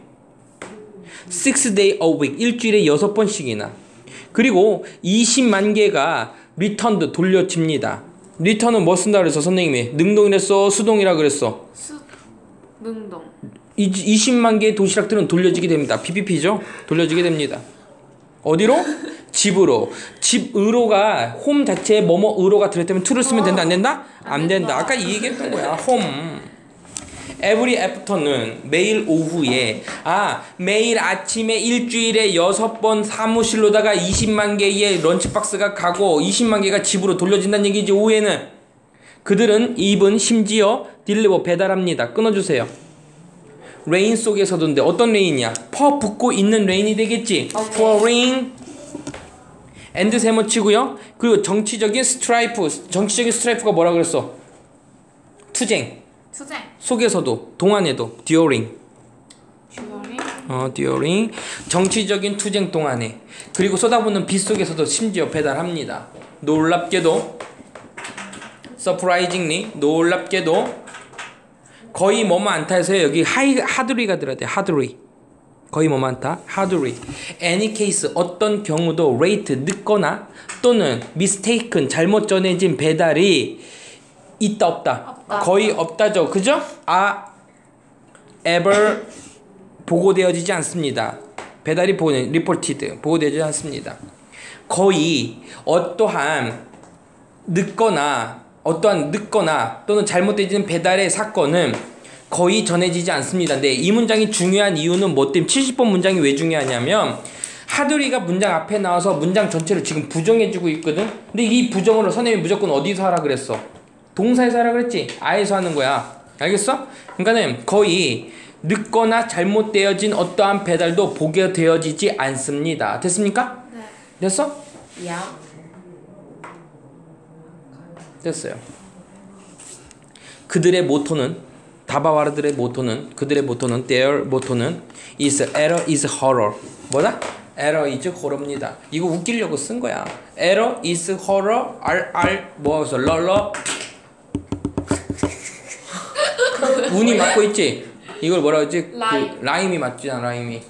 six day a week 일주일에 여섯 번씩이나. 그리고 이십만 개가 리턴도 돌려집니다. 리턴은 뭐 쓴다 그랬어 선생님이? 능동이랬어? 수동이라 그랬어? 수 능동. 이십만 개의 도시락들은 돌려지게 됩니다. 피피피죠? 돌려지게 됩니다. 어디로? 집으로. 집으로가 홈 자체에 뭐뭐으로가 들었다면 to를 쓰면 된다 안 된다? 안 된다. 아까 이 얘기했던 거야. 홈. every afternoon 매일 오후에 아 매일 아침에 일주일에 여섯 번 사무실로다가 이십만 개의 런치박스가 가고 이십만 개가 집으로 돌려진다는 얘기지. 오후에는 그들은 입은 심지어 딜리버 배달합니다. 끊어주세요. 레인 속에서도인데 어떤 레인이야? 퍼 붙고 있는 레인이 되겠지. pouring and 세모치고요. 그리고 정치적인 스트라이프. 정치적인 스트라이프가 뭐라 그랬어? 투쟁. 투쟁. 속에서도 동안에도 during. 주거리. 어 during 정치적인 투쟁 동안에. 그리고 쏟아붓는 비 속에서도 심지어 배달합니다. 놀랍게도 surprisingly 놀랍게도 거의 뭐뭐 않다 해서 여기 하이, 하드리가 들어야 돼. 하드리. 거의 뭐뭐 않다. 하드리. any case 어떤 경우도 late 늦거나 또는 mistaken 잘못 전해진 배달이 있다 없다. 없다. 거의 없다죠. 그죠? 아 ever 보고되어지지 않습니다. 배달이 보고 reported 보고되지 않습니다. 거의 어떠한 늦거나 어떠한 늦거나 또는 잘못되어진 배달의 사건은 거의 전해지지 않습니다. 근데 이 문장이 중요한 이유는 뭐 때문에 칠십 번 문장이 왜 중요하냐면 하드리가 문장 앞에 나와서 문장 전체를 지금 부정해주고 있거든. 근데 이 부정을 선생님이 무조건 어디서 하라 그랬어? 동사에서 하라 그랬지? 아에서 하는 거야. 알겠어? 그러니까는 거의 늦거나 잘못되어진 어떠한 배달도 보게 되어지지 않습니다. 됐습니까? 네. 됐어? 야. 됐어요. 그들의 모토는 다바와르들의 모토는 그들의 모토는 their 모토는 is error is horror. 뭐다? error is horror입니다. 이거 웃기려고 쓴 거야. error is horror rr 뭐하고서 럴러 운이 맞고 있지? 이걸 뭐라 그러지? 라임. 그 라임이 맞잖아. 라임이.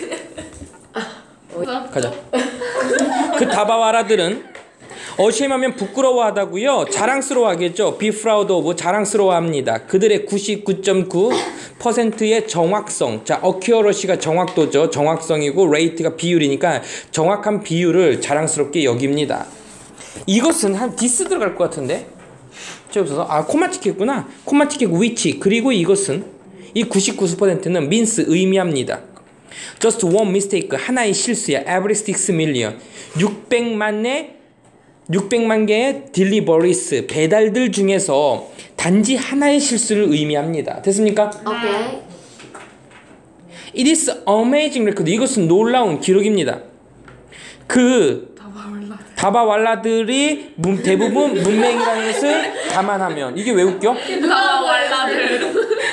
가자. 그 다바와라들은 어시하면 부끄러워하다고요. 자랑스러워하겠죠. be proud of 자랑스러워합니다. 그들의 구십구 점 구 퍼센트의 정확성. 자, accuracy가 정확도죠. 정확성이고 rate가 비율이니까 정확한 비율을 자랑스럽게 여깁니다. 이것은 한 디스 들어갈 것 같은데? 없어서 아 코마 찍혔구나. 코마 찍혔고 which 그리고 이것은 이 구십구 퍼센트는 means 의미합니다. just one mistake 하나의 실수야. every six million 육백만의 육백만 개의 deliveries 배달들 중에서 단지 하나의 실수를 의미합니다. 됐습니까? 오케이. It is amazing record. 이것은 놀라운 기록입니다. 그 다바왈라들이 문, 대부분 문맹이라는 것을 감안하면 이게 왜 웃겨? 다바왈라들.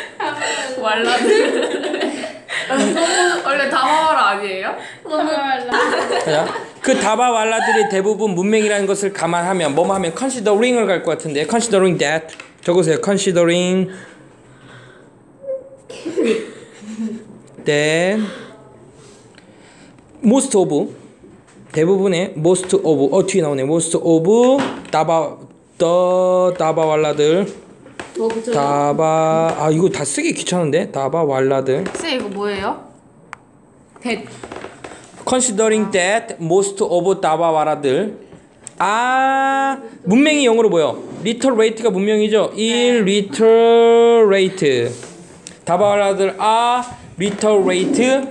왈라들. 원래 다바왈라 아니에요? 자, 그 다바왈라들이 대부분 문맹이라는 것을 감안하면 뭐뭐 하면 considering을 갈 것 같은데 considering that 적으세요. considering that most of 대부분의 most of 어 뒤에 나오네 most of 다바 더 다바왈라들 뭐 붙여요? 다바 아 이거 다 쓰기 귀찮은데 다바왈라들 쌤 이거 뭐예요? 대. considering that most of 다바왈라들 아 문명이 영어로 뭐요? literate가 문명이죠. illiterate 다바왈라들 아 literate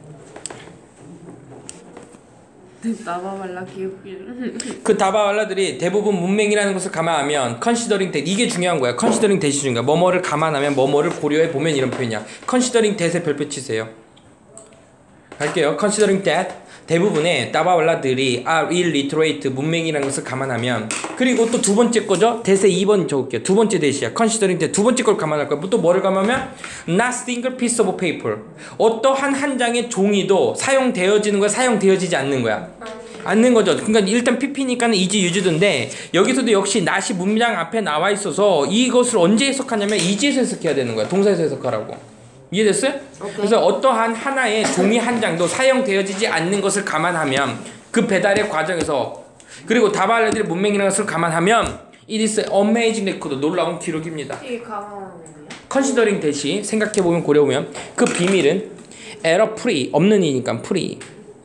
다바왈라 기억길. 그 다바왈라들이 대부분 문맹이라는 것을 감안하면 considering that 이게 중요한 거야. considering that이 중요한 거야. 뭐뭐를 감안하면 뭐뭐를 고려해 보면 이런 표현이야. considering that에 별표 치세요. 갈게요. considering that 대부분의 다바왈라들이 are illiterate 문맹이라는 것을 감안하면 그리고 또 두 번째 거죠. 대세 이 번 적을게요. 두 번째 대시야. considering that 두 번째 걸 감안할 거야. 또 뭐를 감안하면 not single piece of paper 어떠한 한 장의 종이도 사용되어지는 거야 사용되어지지 않는 거야. 않는 거죠. 그러니까 일단 피피니까는 이지 유즈드인데 여기서도 역시 not이 문장 앞에 나와 있어서 이것을 언제 해석하냐면 이지에서 해석해야 되는 거야. 동사에서 해석하라고. 이해됐어요? 오케이. 그래서 어떠한 하나의 종이 한 장도 사용되어지지 않는 것을 감안하면 그 배달의 과정에서 그리고 다바왈라들의 문맹이라는 것을 감안하면 it is amazing record 놀라운 기록입니다. 이게 감안하는 거예요? considering 대시 생각해보면 고려보면 그 비밀은 error free 없는 이니까 free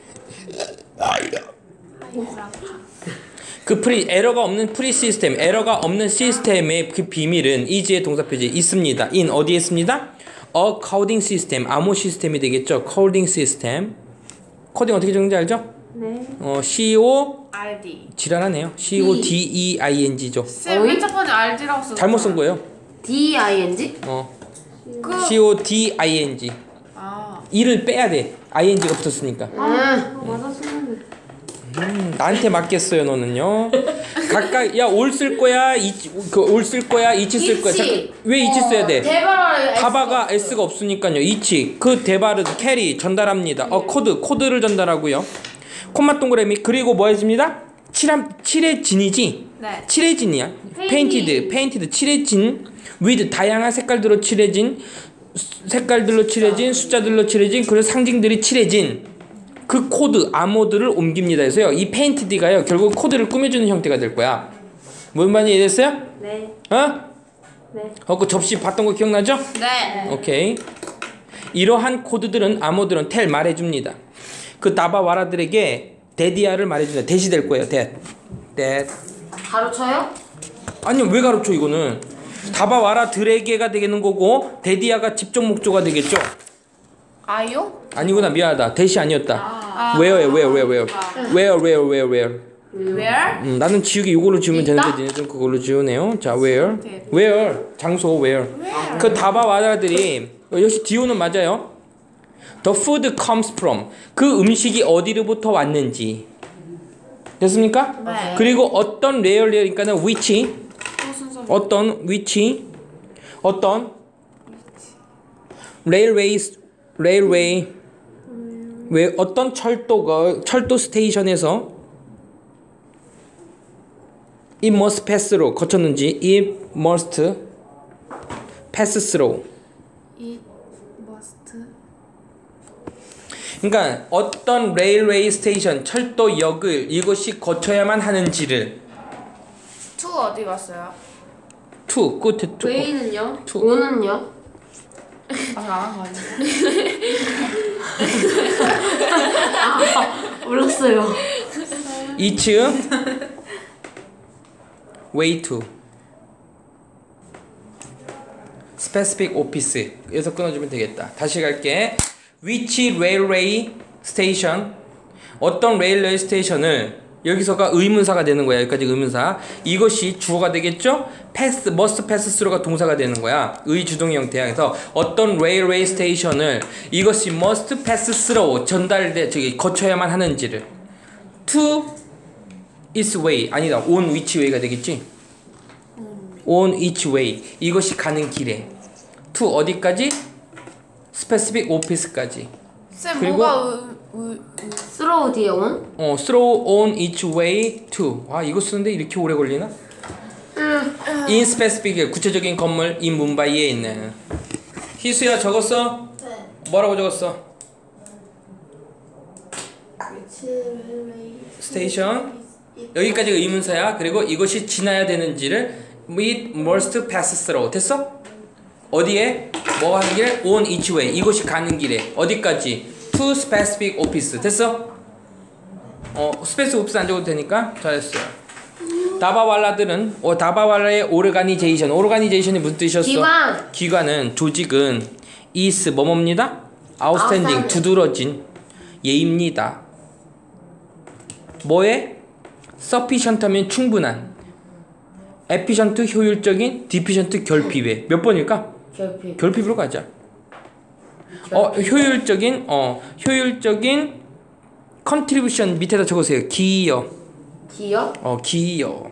그 프리 에러가 없는 프리 시스템 에러가 없는 시스템의 그 비밀은 이지의 동사 표시에 있습니다. in 어디에 있습니다? A coding system 암호 시스템이 되겠죠. coding system 코딩 어떻게 적는지 알죠? 네. 어 C O 알디. 지랄하네요. C O D E I N G죠. 쌤 맨 첫 번째 알디라고 썼어. 잘못 쓴 거예요. D I N G? 어 그. C O D I N G 아. E를 빼야 돼. I N G가 붙었으니까. 아, 맞아 쓰는데. 음, 나한테 맞겠어요 너는요. 가까이 야올 쓸 거야 이올 쓸 거야 이치 쓸 거야. 잠깐, 왜 이치 써야 돼? 대바를 다바가 S가 없으니까요. 이치 그 대바를 캐리 전달합니다. 어 코드 코드를 전달하고요. 콤마 동그라미 그리고 뭐 했습니다? 칠함 칠해진이지. 네. 칠해진이야. 페인티드 페인티드 칠해진 with 다양한 색깔들로 칠해진 색깔들로 칠해진 숫자들로 칠해진 그리고 상징들이 칠해진 그 코드 암호들을 옮깁니다. 그래서요 이 페인티드가요 결국 코드를 꾸며주는 형태가 될 거야. 뭔 말인지 이해됐어요? 네. 어? 네. 어, 그 접시 봤던 거 기억나죠? 네. 오케이. 이러한 코드들은 암호들은 텔 말해줍니다. 그 다바와라들에게 데디아를 말해준다. 대시 될 거예요. 대. 대. 가로쳐요? 아니 왜 가르쳐 이거는? 다바와라들에게가 되겠는 거고 데디아가 집중 목조가 되겠죠. 아요? 아니구나 미안하다. 대시 아니었다. 아. where where where where where where where where Where? 음, 나는 지우개 이걸로 지우면 있다? 되는데 니네 좀 그걸로 지우네요. 자 where 네. where 장소 where Where? 그 다바와라들이 어, 역시 디오는 맞아요. The food comes from 그 음식이 어디로부터 왔는지 됐습니까? 네. 그리고 어떤 레어리니까는 which 또 순서. 어떤 which 어떤 railways railway 왜 어떤 철도가 철도 스테이션에서 it must pass through 거쳤는지 it must pass through It must. 그러니까 어떤 레일웨이 스테이션 철도역을 이것이 거쳐야만 하는지를 to 어디 갔어요? to 끝에 to 웨이는요? 투. 오는요? 아, 나랑 가지. 몰랐어요. each way to specific office. 여기서 끊어주면 되겠다. 다시 갈게. Which railway station? 어떤 레일웨이 스테이션을 여기서가 의문사가 되는 거야. 여기까지 의문사. 이것이 주어가 되겠죠? pass, must pass through가 동사가 되는 거야. 의주동의 형태야. 그래서 어떤 레일웨이 스테이션을 이것이 must pass through 전달돼 저기 거쳐야만 하는지를 to its way 아니다. on which way가 되겠지? on each way 이것이 가는 길에 to 어디까지? specific office까지. 쌤 그리고- 뭐가 의, 의, 스로우 뒤에 온? 어, through on each way to. 아, 이거 쓰는데 이렇게 오래 걸리나? in specific 구체적인 건물 in 뭄바이에 있는. 희수야 적었어? 네. 뭐라고 적었어? 스테이션. 여기까지 의문사야. 그리고 이것이 지나야 되는지를 it must pass through. 됐어? 어디에? 뭐 하는 길? on each way. 이것이 가는 길에. 어디까지? to specific office. 됐어? 어, specific office 안 적어도 되니까 잘했어요. 다바왈라들은 어, 다바왈라의 오르가니제이션. 오르가니제이션이 무슨 뜻이었어? 기관. 기관은 조직은 is 뭐뭐입니다? outstanding Outstanding. 두드러진 예입니다. 뭐에? sufficient 하면 충분한, efficient 효율적인, deficient 결핍에. 몇 번일까? 결핍. 결핍으로 가자. 어, 효율적인 어 효율적인 contribution 밑에다 적으세요. 기여. 기업. 어 기여.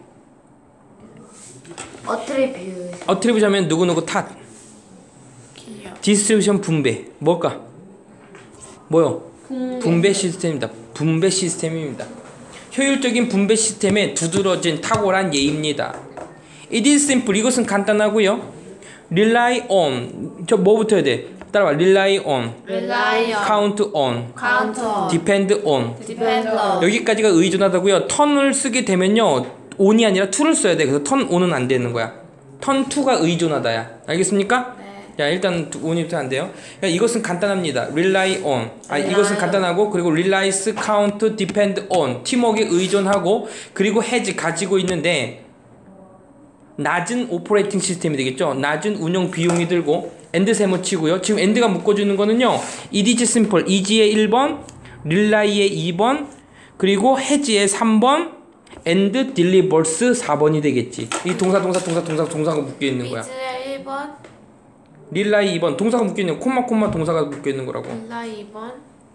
어트리뷰. 어트리뷰션 하면 누구누구 탓. 기업. 디스트리뷰션 분배. 뭘까? 뭐요? 분배. 분배 시스템입니다. 분배 시스템입니다. 효율적인 분배 시스템에 두드러진 탁월한 예입니다. It is simple. 이것은 간단하고요. Rely on. 저 뭐부터 해야 돼? 따라와. Rely on. 릴라이언. Count on. 카운터. Depend on. 디펜더. 여기까지가 의존하다고요. 턴을 쓰게 되면요. on이 아니라 to를 써야 돼. 그래서 턴 on은 안 되는 거야. 턴 to가 의존하다야. 알겠습니까? 네. 자, 일단 on이부터 안 돼요. 그러니까 이것은 간단합니다. rely on. 아, rely 이것은 on. 간단하고, 그리고 relies, count, depend on. 팀워크에 의존하고, 그리고 has 가지고 있는데 낮은 오퍼레이팅 시스템이 되겠죠. 낮은 운영 비용이 들고 and 세모 치고요. 지금 and가 묶어주는 거는요. it is simple, easy의 일 번, really의 이 번, 그리고 has의 삼 번, and delivers 사 번이 되겠지. 이 동사 동사 동사 동사 동사가 묶여 있는 거야. 이즈의 일 번. 릴라이 이 번 동사가 묶여 있는 거, 콤마 콤마 동사가 묶여 있는 거라고. 릴라이 이 번.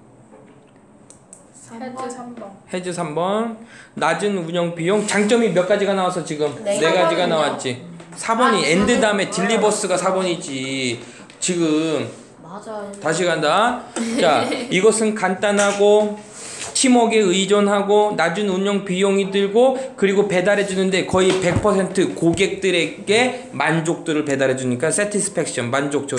삼 헤드 번. 삼 번. 해즈 삼 번. 낮은 운영 비용. 장점이 몇 가지가 나와서 지금 네. 네 가지가 사 번은요? 나왔지. 사 번이 아, 엔드 사 번. 다음에 딜리버스가 사 번이지. 지금 맞아. 다시 간다. 자, 이것은 간단하고 팀워크에 의존하고 낮은 운영 비용이 들고 그리고 배달해 주는데 거의 백 퍼센트 고객들에게 만족도를 배달해 주니까 satisfaction 만족도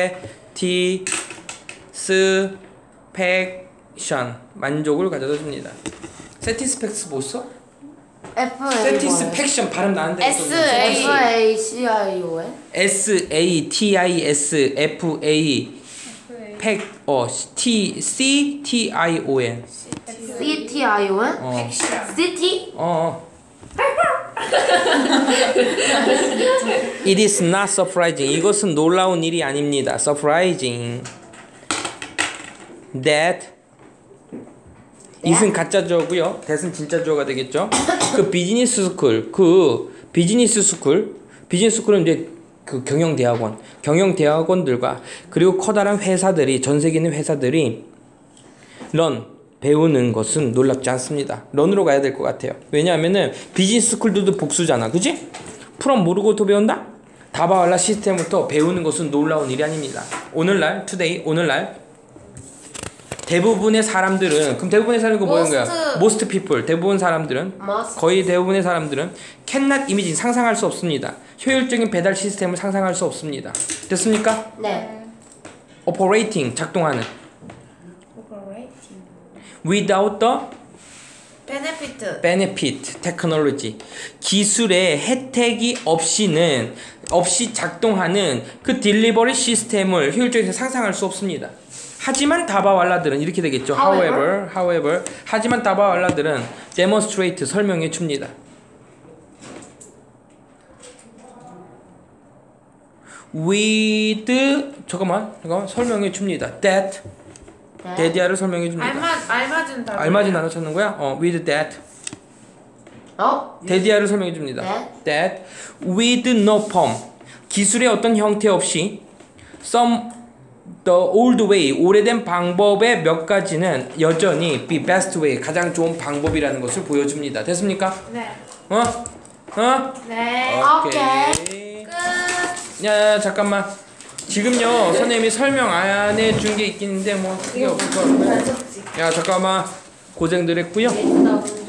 satisfaction 만족을 가져다 줍니다. satisfaction 뭐 써? F A. satisfaction 발음 나는데 S A. F A C I O N. S A T I S F A 팩 어 T C T I O N C T I O N. 어. City. 어. It is not surprising. 이것은 놀라운 일이 아닙니다. Surprising. That. it은 가짜 주어고요. that은 진짜 주어가 되겠죠. 그 비즈니스 스쿨, 그 비즈니스 스쿨, 비즈니스 스쿨은 이제 그 경영 대학원, 경영 대학원들과 그리고 커다란 회사들이 전 세계 있는 회사들이 런 배우는 것은 놀랍지 않습니다. 런으로 가야 될 것 같아요. 왜냐하면은 비즈니스 스쿨들도 복수잖아, 그지? 프롬 모르고부터 배운다? 다바왈라 시스템부터 배우는 것은 놀라운 일이 아닙니다. 오늘날, 투데이, 오늘날 대부분의 사람들은 그럼 대부분의 사람이 그 뭐인 거야? Most. Most people. 대부분 사람들은 Must. 거의 대부분의 사람들은 cannot imagine 상상할 수 없습니다. 효율적인 배달 시스템을 상상할 수 없습니다. 됐습니까? 네. operating 작동하는 without the 베네피트. benefit technology 기술의 혜택이 없이는 없이 작동하는 그 딜리버리 시스템을 효율적으로 상상할 수 없습니다. 하지만 다바왈라들은 이렇게 되겠죠. However, however, 하지만 다바왈라들은 demonstrate 설명해 줍니다. with 잠깐만 잠깐만 설명해 줍니다. that 네. 데디아를 설명해 줍니다. 알맞 알맞은 단어. 알맞은 단어 찾는 거야? 어, with that. 어? 데디아를 설명해 줍니다. 네. that with no form. 기술의 어떤 형태 없이 some the old way 오래된 방법의 몇 가지는 여전히 be best way 가장 좋은 방법이라는 것을 보여줍니다. 됐습니까? 네. 어? 어? 네. 오케이. 끝. 야, 야 잠깐만. 지금요 선생님이 설명 안 해준 게 있긴 한데 뭐 그게 없을 것 같네. 야 잠깐만 고생들 했고요. 나오는